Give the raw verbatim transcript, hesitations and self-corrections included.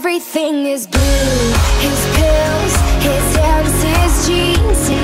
everything is blue. His pills, his hands, his jeans.